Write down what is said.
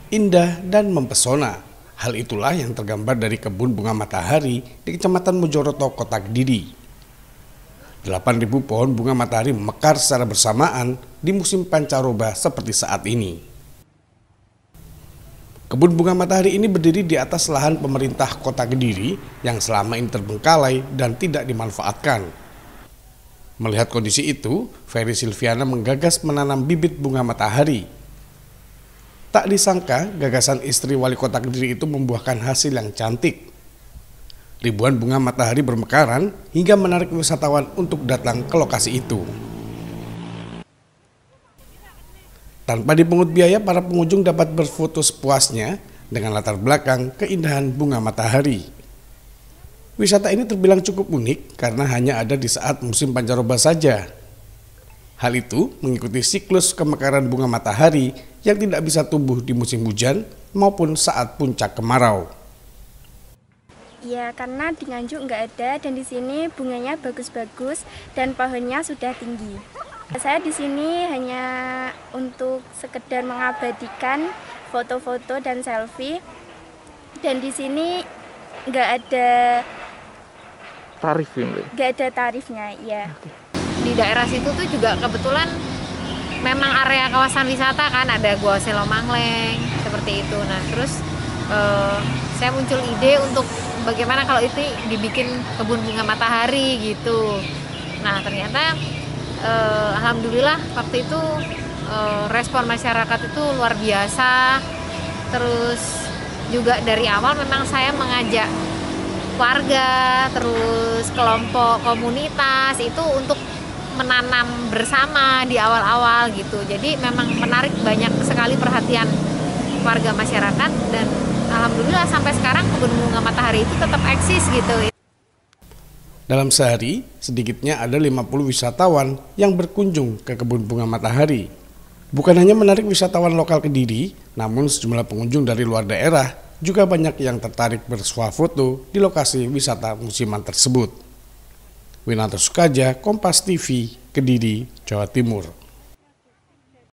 indah dan mempesona. Hal itulah yang tergambar dari kebun bunga matahari di Kecamatan Mojoroto, Kota Kediri. 8.000 pohon bunga matahari mekar secara bersamaan di musim pancaroba seperti saat ini. Kebun bunga matahari ini berdiri di atas lahan pemerintah Kota Kediri yang selama ini terbengkalai dan tidak dimanfaatkan. Melihat kondisi itu, Ferry Silviana menggagas menanam bibit bunga matahari. Tak disangka, gagasan istri wali kota Kediri itu membuahkan hasil yang cantik. Ribuan bunga matahari bermekaran hingga menarik wisatawan untuk datang ke lokasi itu. Tanpa dipungut biaya, para pengunjung dapat berfoto sepuasnya dengan latar belakang keindahan bunga matahari. Wisata ini terbilang cukup unik karena hanya ada di saat musim pancaroba saja. Hal itu mengikuti siklus kemekaran bunga matahari yang tidak bisa tumbuh di musim hujan maupun saat puncak kemarau. Ya, karena di Nganjuk nggak ada dan di sini bunganya bagus-bagus dan pohonnya sudah tinggi. Saya di sini hanya untuk sekedar mengabadikan foto-foto dan selfie. Dan di sini nggak ada tarifnya, ya. Di daerah situ tuh juga kebetulan memang area kawasan wisata kan, ada Gua Selomangleng seperti itu. Nah terus saya muncul ide untuk bagaimana kalau itu dibikin kebun bunga matahari gitu. Nah ternyata alhamdulillah waktu itu respon masyarakat itu luar biasa. Terus juga dari awal memang saya mengajak warga, terus kelompok komunitas itu untuk menanam bersama di awal-awal gitu. Jadi memang menarik banyak sekali perhatian warga masyarakat dan alhamdulillah sampai sekarang kebun bunga matahari itu tetap eksis gitu. Dalam sehari, sedikitnya ada 50 wisatawan yang berkunjung ke kebun bunga matahari. Bukan hanya menarik wisatawan lokal Kediri, namun sejumlah pengunjung dari luar daerah juga banyak yang tertarik bersuah foto di lokasi wisata musiman tersebut. Winanto Sukaja, Kompas TV, Kediri, Jawa Timur.